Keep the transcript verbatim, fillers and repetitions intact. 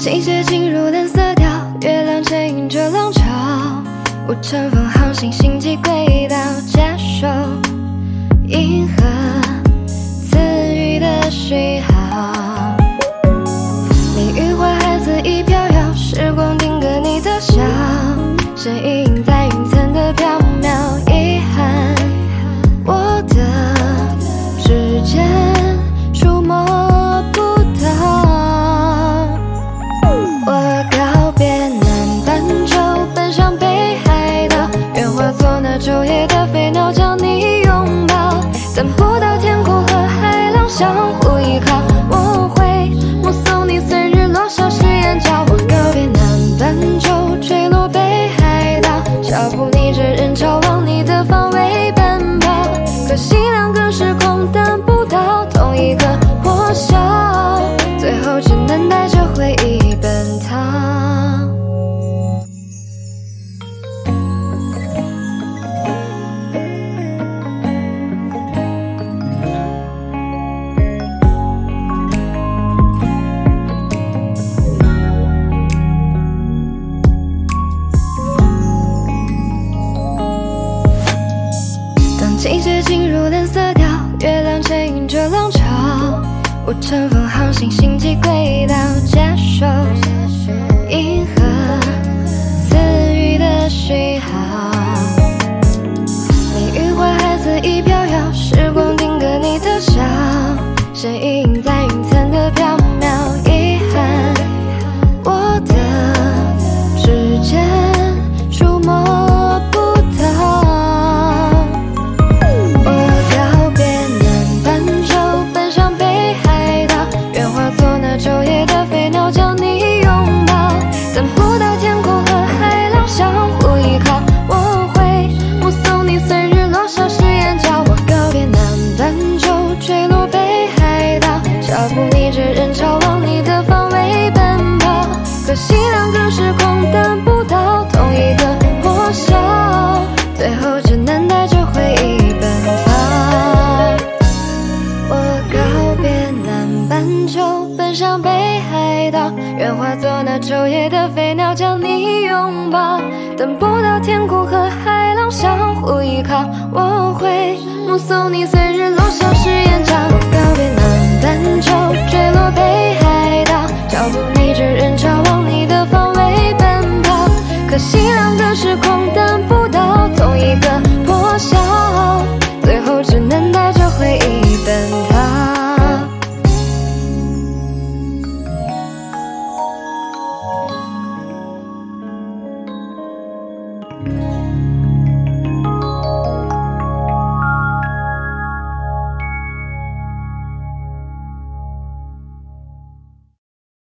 季节进入蓝色调，月亮牵引着浪潮，我乘风航行星际轨道，接受银河赐予的讯号。你与花孩子已飘摇，时光定格你的笑，身影在云层的缥缈，遗憾我的指尖触摸不到。我告别南半球，奔向北海道，愿化作那昼夜的飞鸟，将你拥抱。等不到天空和海浪相互依靠，我会目送你随日落消失眼角。我告别南半球，坠落北海道，脚步逆着人潮往你的方位奔跑。可惜两个时空等不到同一个破晓，最后只能带着回忆奔逃。季节进入蓝色调，月亮牵引着浪潮，我乘风航行星际轨道，接受银河赐予的讯号。你与花孩子已飘摇，时光定格你的笑，身影在云层的缥缈，遗憾我的指尖触摸不到。昼夜的飞鸟将你拥抱，等不到天空和海浪相互依靠，我会目送你随日落消失眼角。我告别南半球，坠落北海道，脚步逆着人潮往你的方位奔跑。可惜两个时空等不到同一个破晓，最后只能带着回忆奔跑。我告别南半球，奔向北海道，愿化作那昼夜的飞鸟，将你拥抱。等不到天空和海浪相互依靠，我会目送你随日落消失眼角。我告别南半球，坠落北海道。